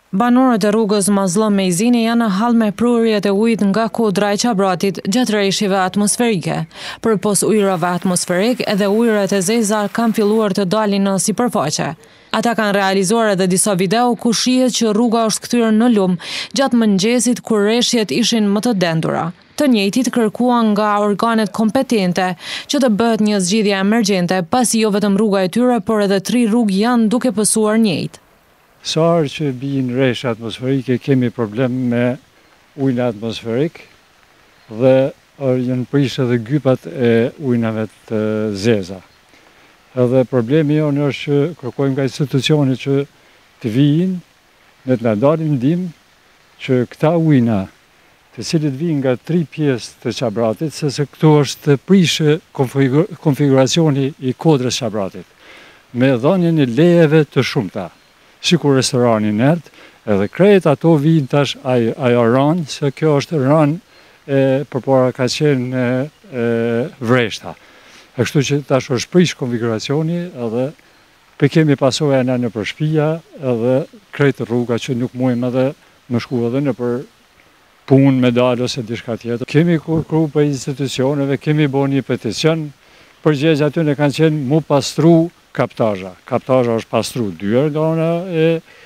Banorët e rrugës Mazllom Mejzini janë në hall me prurjet e ujit nga kodra e Çabratit gjatë rreshjeve atmosferike. Përpos ujrave atmosferik, edhe ujërat e zeza kanë filluar të dalin në sipërfaqe. Ata kanë realizuar edhe disa video ku shihet që rruga është kthyer në lum gjatë mëngjesit kur rreshjet ishin më të dendura. Të njëjtit kërkuan nga organet kompetente që të bëhet një zgjidhje emergjente, pasi jo vetëm rruga e tyre, por edhe 3 rrugë janë duke pësuar njëjtë. Sa që bijnë rreshje atmosferike, kemi problem me ujin atmosferik dhe janë prishë edhe gypat e ujnave të zeza. Edhe problemi jonë është që kërkojmë nga institucionet që të vijnë, ne të na dalin ndihmë që këta ujna, të cilët vijnë nga 3 pjesë të Çabratit, sepse këtu është prishë konfiguracioni i kodrës Çabratit, me dhënien e lejeve të shumta. Sikur restorani nert, edhe krejt ato vijnë tash ajo rënë, se kjo është rënë përpara ka qenë vreshta. Kështu që tash është prish konfiguracioni edhe kemi pasoja në për shtëpia edhe krejt rruga që nuk mujmë edhe më shku edhe në për punë me dalë ose diçka tjetër. Kemi kërkuar për institucioneve, kemi bërë një peticion, përgjegjja aty ne kanë qenë mu pastru kaptazha. Kaptazha është pastru 2 herë nga ana e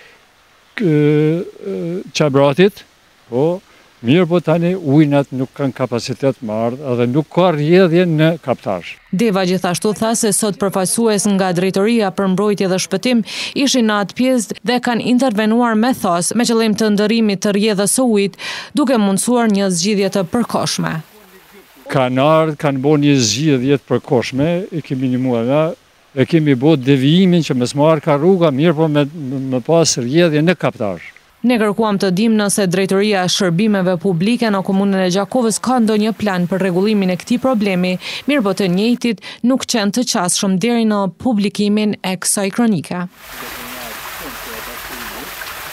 Çabratit, po mirë po tani ujnat nuk kanë kapacitet më ardh edhe nuk ka rrjedhje në kaptazh. Deva gjithashtu tha se sot përfaqësues nga Drejtoria për Mbrojtje dhe Shpëtim ishin në atë pjesë dhe kanë intervenuar me thos me qëllim të ndërimit të rrjedhës së ujit, duke mundsuar një zgjidhje të përkohshme. Kanë ardhur, kanë bërë një zgjidhje të përkohshme, e kemi minimuar e kemi bërë devijimin që mos marrë ka rruga, mirë po me pas rrjedhje në kaptazh. Ne kërkuam të dimë nëse Drejtoria e Shërbimeve Publike në komunën e Gjakovës ka ndonjë plan për rregullimin e këtij problemi, mirë po të njëjtit nuk qenë të qasshëm deri në publikimin e kësaj kronike.